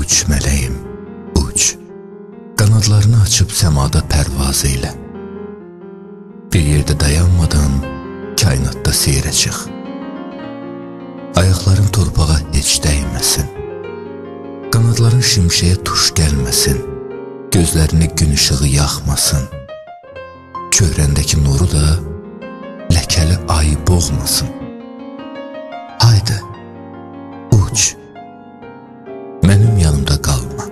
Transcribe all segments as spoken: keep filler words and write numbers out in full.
Uç mələyim, uç. Qanadlarını açıb səmada pərvaz eylə. Bir yerdə dayanmadan kainatda seyrə çıx. Ayaqların torpağa heç dəyməsin. Qanadların şimşəyə tuş gəlməsin. Gözlərini gün ışığı yaxmasın. Çöhrəndəki nuru da ləkəli ay boğmasın. Haydi, uç. Mənim yanımda qalma.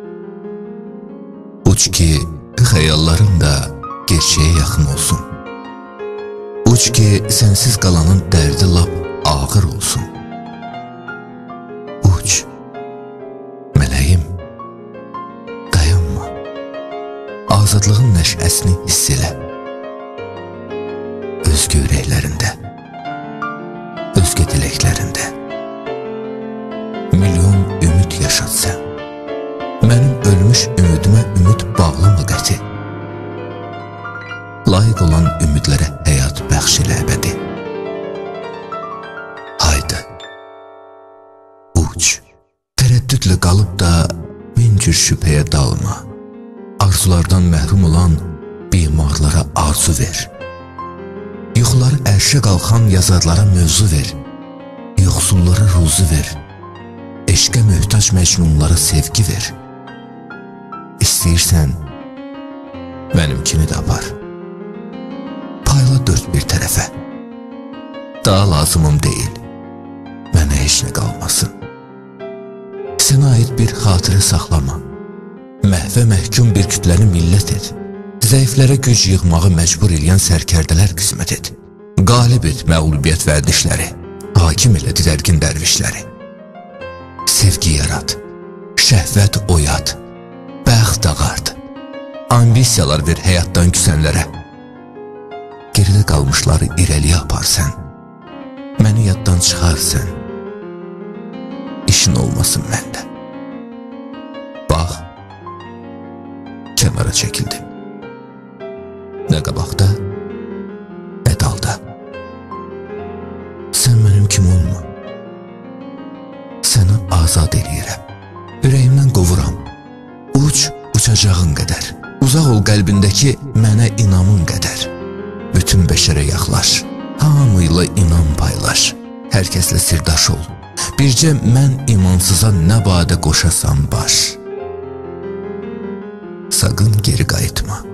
Uç ki, xəyalların da gerçəyə yaxın olsun. Uç ki, sənsiz qalanın dərdi lap ağır olsun. Uç, mələyim, dayanma. Azadlığın nəşəsini hiss elə. Özgə ürəklərində, özgə diləklərində milyon ümid yaşat sən. Mənim ölmüş ümidimə ümid bağlama qəti. Layiq olan ümidlərə həyat bəxş elə əbədi. Haydi, uç. Tərəddüdlə qalıb da min cür şübhəyə dalma. Arzulardan məhrum olan bimarlara arzu ver. Yuxuları ərşə qalxan yazarlara mövzu ver. Yoxsullara ruzu ver. Eşqə möhtac məcnunlara sevgi ver. İstəyirsən, mənimkini də apar. Payla dörd bir tərəfə. Daha lazımım deyil. Mənə heç nə qalmasın. Sənə aid bir xatirə saxlama. Məhvə məhkum bir kütləni millət et. Zəiflərə güc yığmağı məcbur eləyən sərkərdələr qismət et. Qalib et məğlubiyyət vərdişləri. Hakim elə didərgin dərvişləri. Sevgi yarat, şəhvət oyat, bəxt ağart, ambisiyalar ver həyatdan küsənlərə. Geridə qalmışları irəliyə apar sən, məni yaddan çıxar sən, işin olmasın məndə. Bax, kənara çəkildim. Nə qabaqda, nə dalda. Sən mənim kim olma. Səni azad eləyirəm. Ürəyimdən qovuram. Uç, uçacağın qədər. Uzaq ol qəlbindəki mənə inamın qədər. Bütün bəşərə yaxlaş. Hamıyla inan paylaş. Hər kəslə sirdaş ol. Bircə mən imansıza nə badə qoşasan baş. Saqın geri qayıtma.